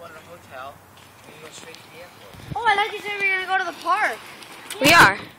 in a hotel, and you go straight to the airport. Oh, I thought you said we were going to go to the park. We are.